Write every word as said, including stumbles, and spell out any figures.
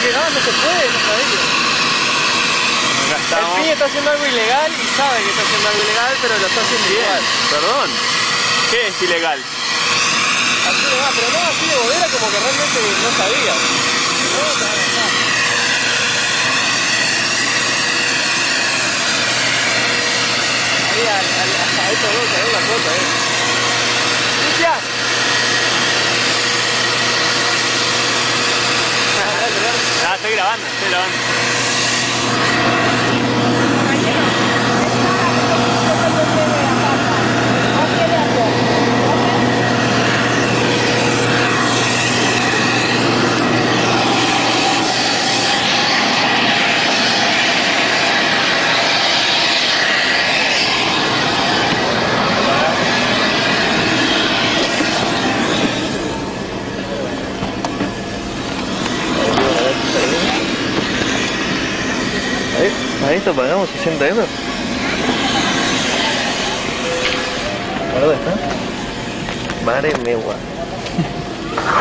que no, no se puede, no sabía. El pibe está haciendo algo ilegal y sabe que está haciendo algo ilegal, pero lo está haciendo Bien, igual. perdón. ¿Qué es ilegal? Así de más, pero no así de bodera como que realmente no sabía. No, no, no. Ahí al, al, a estos dos, a ver la foto, eh. ¡Cristian! Ah, estoy grabando, estoy grabando. A esto pagamos sesenta euros. ¿Dónde está? Mare megua.